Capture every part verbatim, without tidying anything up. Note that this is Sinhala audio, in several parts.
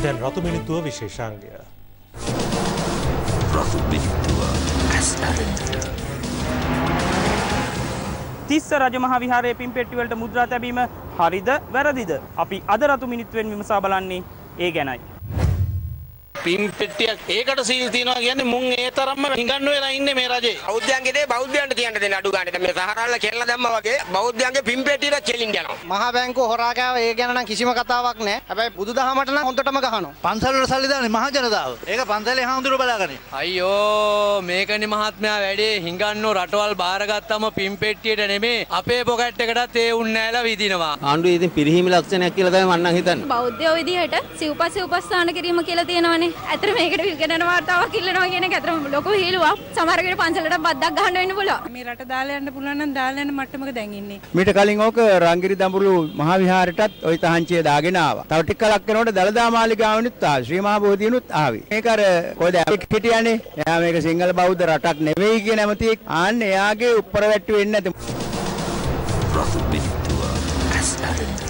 දැන් රතු මිනිත්තුව විශේෂාංගය. රතු මිනිත්තුව ඇස් ඇරෙන්නට. තිස්ස රජමහා විහාරයේ පින්පෙට්ටි වලට මුද්‍රා තැබීම හරිද වැරදිද? අපි අද රතු මිනිත්තුවෙන් විමසා බලන්නේ ඒ ගැනයි. පින්පෙට්ටියක් ඒකට සීල් තියනවා කියන්නේ මුන් ඒ තරම්ම හිඟන්න වෙලා ඉන්නේ මේ රජේ. බෞද්ධයන්ගේ දේ බෞද්ධයන්ට තියන්න දෙන්න අඩු ගන්නට මේ සහරාල්ල කෙල්ල දැම්මා වගේ බෞද්ධයන්ගේ පින්පෙට්ටියට කෙලින් යනවා. මහා බැංකුව හොරා ගාව ඒ ගැන නම් කිසිම කතාවක් නැහැ. හැබැයි බුදුදහමට නම් හොඳටම ගහනවා. පන්සල් වල සල්ලි දාන්නේ මහා ජනතාව. ඒක පන්සලේ හාමුදුරුවෝ බලාගන්නේ. අයියෝ මේකනේ මහත්මයා වැඩේ හිඟන්නෝ රටවල් බාරගත්තම පින්පෙට්ටියට නෙමේ අපේ පොකට් එකටත් ඒ උන්නේ නැහැලා විදිනවා. ආණ්ඩුවේ ඉතින් පිරිහීම ලක්ෂණයක් කියලා තමයි මම නම් හිතන්නේ. බෞද්ධයෝ විදිහට සිව්පස්සේ උපස්ථාන කිරීම කියලා තියෙනවනේ. ඇත්තට මේකට විගණන වාර්තාවක් ඉල්ලනවා කියන එක ඇත්තටම ලොකු හිලුවක්. සමහර කෙනෙක් පන්සලට බද්දක් ගහන්න වෙන්න පුළුවන්. මේ රට දාලා යන්න පුළුවන් නම් දාලා යන මට්ටමක දැන් ඉන්නේ. මීට කලින් ඕක රංගිරි දඹුරු මහා විහාරයටත් ওই තහංචිය දාගෙන ආවා. තව ටික කලක් යනකොට දලදා මාලිගාවෙනුත් ආවා. ශ්‍රී මහා බෝධියනුත් ආවේ. මේක අර කොහෙද හිටියනේ. එයා මේක සිංහල බෞද්ධ රටක් නෙවෙයි කියන ඇමතියෙක්. ආන්න එයාගේ උඩර වැට්ටු වෙන්නේ නැති. රතු මිනිත්තුව ඇස් ඇරෙන්නට.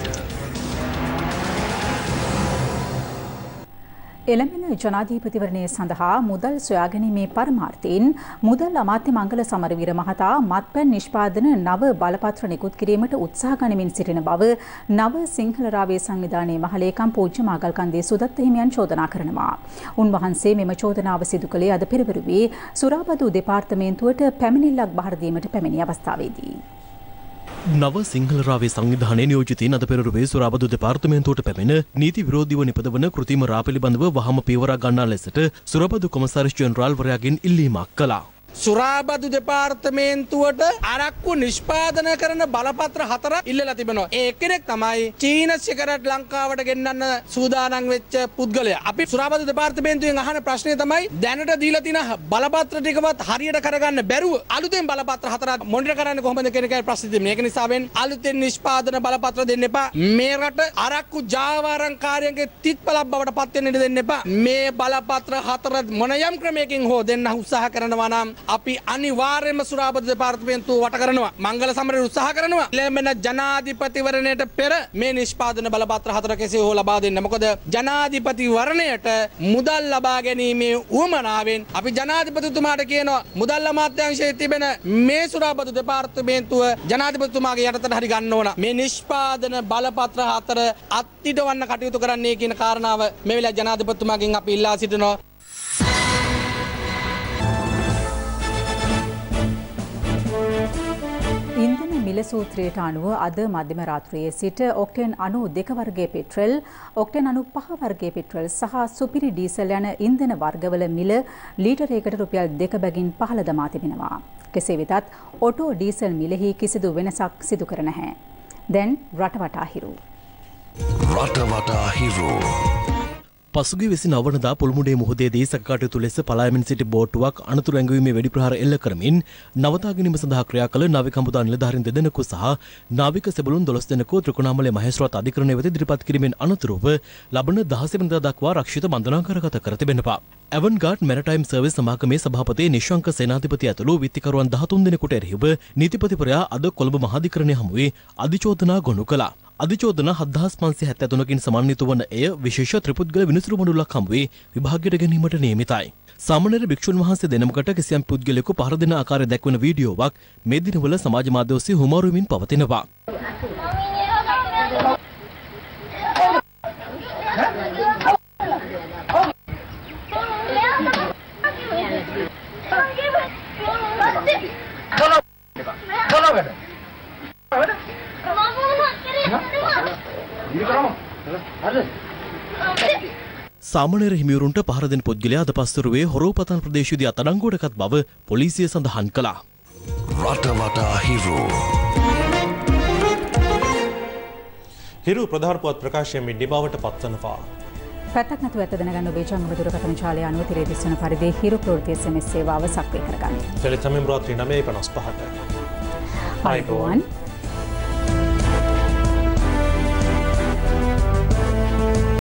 එළඹෙන ජනාධිපතිවරණය සඳහා මුදල් සොයාගැනීමේ පරමාර්ථයෙන් මුදල් අමාත්‍ය මංගල සමරවීර මහතා මත්පැන් නිෂ්පාදන නව බලපත්‍ර නිකුත් කිරීමට උත්සාහ ගනිමින් සිටින බව නව සිංහල රාවය සංවිධානයේ මහලේකම් පූජ්‍ය මාගල්කන්දේ සුදත්ත හිමියන් චෝදනා කරනවා. උන්වහන්සේ මෙම චෝදනාව සිදු කළේ අද පෙරවරුවේ සුරාබදු දෙපාර්තමේන්තුවට පැමිණිල්ලක් බහර දීමට පැමිණි අවස්ථාවේදී. නව සිංහල රාවය සංවිධානයේ නියෝජිතයින් අද පෙරවරුවේ සුරාබදු දෙපාර්තමේන්තුවට පැමිණ නීති විරෝධීව නිපදවන කෘතිම රා පිළිබඳව වහම පියවරක් ගන්නා ලෙසට සුරාබදු කොමසාරිස් ජෙනරාල් වරයාගෙන් ඉල්ලීමක් කළා. සුරාබදු දෙපාර්තමේන්තුවට අරක්කු නිෂ්පාදන කරන බලපත්‍ර හතරක් ඉල්ලලා තිබෙනවා. ඒ එක්කෙනෙක් තමයි චීන සිගරට් ලංකාවට ගෙන්නන්න සූදානම් වෙච්ච පුද්ගලයා. අපි සුරාබදු දෙපාර්තමේන්තුවෙන් අහන ප්‍රශ්නේ තමයි දැනට දීලා තියෙන බලපත්‍ර ටිකවත් හරියට කරගන්න බැරුව අලුතෙන් බලපත්‍ර හතරක් මොනිටර් කරන්නේ කොහොමද කියන එකයි ප්‍රශ්නේ තියෙන්නේ. ඒක නිසා වෙන් අලුතෙන් නිෂ්පාදන බලපත්‍ර දෙන්න එපා. මේ රට අරක්කු ජාවාරම්කාරයන්ගේ තිත්පලක් බවට පත් වෙන්න දෙන්න එපා. මේ බලපත්‍ර හතර මොන යම් ක්‍රමයකින් හෝ දෙන්න උත්සාහ කරනවා නම් අපි අනිවාර්යයෙන්ම සුරාබදු දෙපාර්තමේන්තුව වට කරනවා. මංගල සමරේ උත්සාහ කරනවා. ලැබෙන ජනාධිපතිවරණයට පෙර මේ නිෂ්පාදන බලපත්‍ර හතර කෙසේ හෝ ලබා දෙන්න. මොකද ජනාධිපතිවරණයට මුදල් ලබා ගැනීමේ උවමනාවෙන් අපි ජනාධිපතිතුමාට කියනවා මුදල් අමාත්‍යාංශයේ තිබෙන මේ සුරාබදු දෙපාර්තමේන්තුව ජනාධිපතිතුමාගේ යටතට හරි ගන්න ඕන. මේ නිෂ්පාදන බලපත්‍ර හතර අත්හිටවන්න කටයුතු කරන්නේ කියන කාරණාව මේ වෙලාවේ ජනාධිපතිතුමාගෙන් අපි ඉල්ලා සිටිනවා. ඉන්ධන මිල සූත්‍රයට අනුව අද මධ්‍යම රාත්‍රියේ සිට ඔක්ටේන් අනූ දෙක වර්ගයේ පෙට්‍රල්, ඔක්ටේන් අනූ පහ වර්ගයේ පෙට්‍රල් සහ සුපිරි ඩීසල් යන ඉන්ධන වර්ගවල මිල ලීටරයකට රුපියල් දෙක බැගින් පහළ දමා තිබෙනවා. කෙසේ වෙතත් ඔටෝ ඩීසල් මිලෙහි කිසිදු වෙනසක් සිදු කර නැහැ. දැන් රටවටා හිරු. රටවටා හිරු. පසුගිය විසිනව වනදා පොළමුඩේ මුහුදේදී සැකකටයුතු ලෙස පලායමින් සිටි බෝට්ටුවක් අනතුරු ඇඟවීමේ වෙඩි ප්‍රහාර එල්ල කරමින් නවතා ගැනීම සඳහා ක්‍රියා කළ නාවික හමුදා නිලධාරීන් දෙදෙනෙකු සහ නාවික සෙබළුන් දොළොස් දෙනෙකු ත්‍රිකුණාමලය මහේස්ත්‍රාත් අධිකරණය වෙත ඉදිරිපත් කිරීමෙන් අනතුරුව ලබන දහස වෙනිදා දක්වා රක්ෂිත බන්ධනාගාරගත කර තිබෙනවා. ඇවන්ගාඩ් මැරටයිම් සර්විස් සමාගමේ සභාපති නිශ්ශංක සේනාධිපති ඇතුළු විත්තිකරුවන් දහතුන් දෙනෙකුට එරෙහිව නීතිපතිවරයා අද කොළඹ මහාධිකරණය හමුවේ අධිචෝදනා ගොනු කළා. අධිචෝදන හත්දාස් පන්සිය හැත්තෑ තුනකින් සමන්විත වන එය විශේෂ ත්‍රිපුද්ගල විනිසුරු මඩුල්ලක් හමුවේ විභාගයට ගැනීමට නියමිතයි. සාමාන්‍ය භික්ෂුන් වහන්සේ දෙනමකට කිසියම් පුද්ගලයෙකු පහර දෙන ආකාරය දැක්වන වීඩියෝවක් මේ දිනවල සමාජ මාධ්‍ය ඔස්සේ හුමාරුවමින් පවතිනවා. සාමාන්‍ය හිමිවරුන්ට පහර දෙන පුද්ගලයා අද පස්වරුවේ හොරෝපතන් ප්‍රදේශයේදී අත්අඩංගුවටගත් බව පොලිසිය සඳහන් කළා. රටවටා හිරු. හිරු ප්‍රධාන පුවත් ප්‍රකාශයෙන් නිමාවට පත්වනවා. පැත්තක් නැතුව ඇත්ත දැනගන්න ඔබේ ජංගම දුරකථන ජාලය අනුව තිරේ දිස්වන පරිදි හිරු ප්‍රවෘත්ති එස් එම් එස් සේවාව සක්‍රිය කරගන්න. ටෙලිතමින් රාත්‍රී නවය පනස් පහට. ආයුබෝවන්.